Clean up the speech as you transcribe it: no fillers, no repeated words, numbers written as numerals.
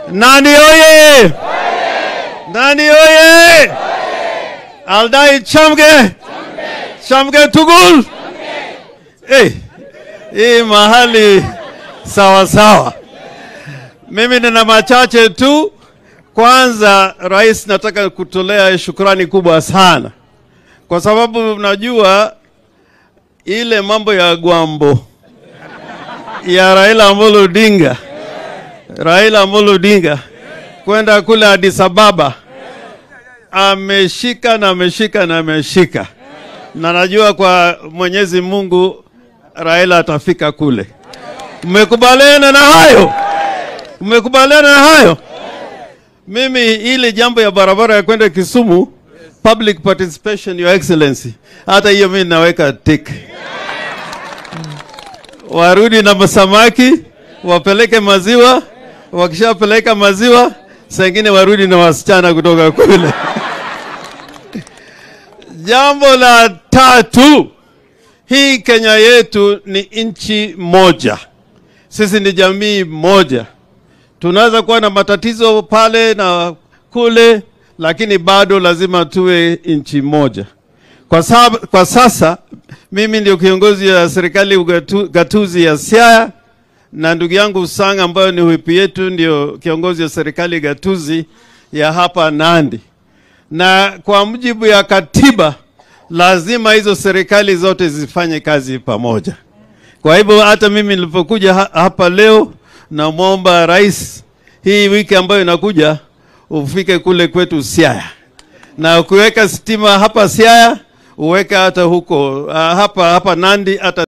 Nandi oye! Nandi oye! Aldai chamge! Chamge tugul! Hii mahali sawa sawa. Mimi nina machache tu. Kwanza rais, nataka kutolea shukrani kubwa sana. Kwa sababu unajua ile mambo ya Gwambo ya Raila Amolo Odinga kwenda kule Addis Ababa ameshika na najua kwa Mwenyezi Mungu Raila atafika kule. Mmekubaliana na hayo? Mimi ile jambo ya barabara ya kwenda Kisumu, public participation, your excellency, hata hiyo mimi naweka tick. Warudi na samaki, wapeleke maziwa, wakishapeleka maziwa, sengine warudi na wasichana kutoka kule. Jambo la tatu, hii Kenya yetu ni nchi moja. Sisi ni jamii moja. Tunaweza kuwa na matatizo pale na kule, lakini bado lazima tuwe nchi moja. Kwa sasa mimi ndio kiongozi ya serikali gatuzi ya Siaya, na ndugu yangu Sanga ambayo ni whip yetu ndio kiongozi ya serikali gatuzi ya hapa Nandi. Na kwa mujibu ya katiba lazima hizo serikali zote zifanye kazi pamoja. Kwa hivyo hata mimi nilipokuja hapa leo, na muomba rais hii wiki ambayo inakuja ufike kule kwetu Siaya. Na kuweka stima hapa Siaya, uweka hata huko hapa Nandi hata